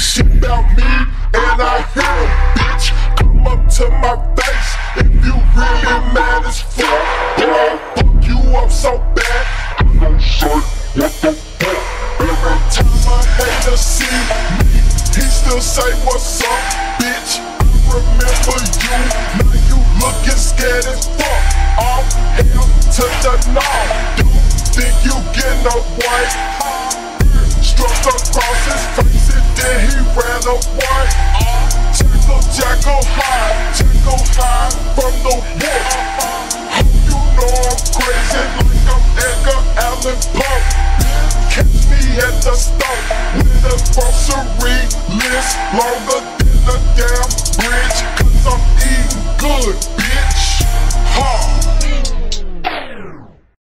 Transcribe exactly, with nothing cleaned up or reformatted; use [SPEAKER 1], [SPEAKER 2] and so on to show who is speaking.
[SPEAKER 1] shit about me, and I hear a bitch come up to my face. If you really mad as fuck, then I'll fuck you up so bad. I don't say what the fuck. Every time a hater see me, he still say what's up, bitch. I remember you, now you looking scared as fuck. Off hell to the north, don't think you get no white. Struck across his face and then he ran away. Jackal, jackal high, jackal high from the wolf. Hope you know I'm crazy like I'm Edgar Allan Poe. Catch me at the stove with a grocery list longer than a damn bridge, cause I'm eating good.